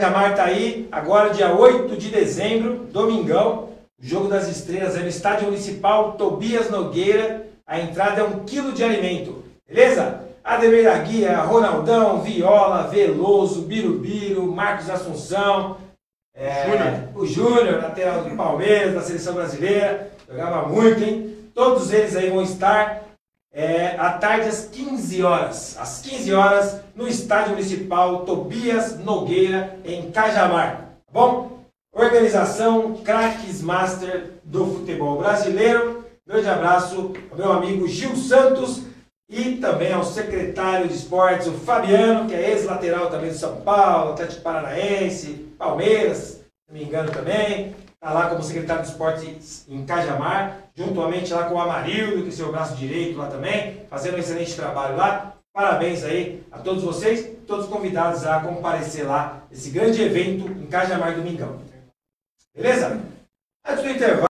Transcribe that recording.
Cajamar tá aí, agora dia 8 de dezembro, domingão, o Jogo das Estrelas é no Estádio Municipal Tobias Nogueira, a entrada é 1 quilo de alimento, beleza? Ademir da Guia, Ronaldão, Viola, Veloso, Birubiru, Marcos Assunção, o Júnior, lateral do Palmeiras, da Seleção Brasileira, jogava muito, hein? Todos eles aí vão estar à tarde às 15 horas. Às 15 horas, no Estádio Municipal Tobias Nogueira, em Cajamar. Tá bom? Organização Craques Master do futebol brasileiro. Grande abraço ao meu amigo Gil Santos e também ao secretário de esportes, o Fabiano, que é ex-lateral também do São Paulo, Atlético Paranaense, Palmeiras, se não me engano também. Está lá como secretário de esportes em Cajamar, juntamente lá com o Amarildo, que é seu braço direito lá também, fazendo um excelente trabalho lá. Parabéns aí a todos vocês, todos convidados a comparecer lá, esse grande evento em Cajamar domingão. Beleza? Antes do intervalo.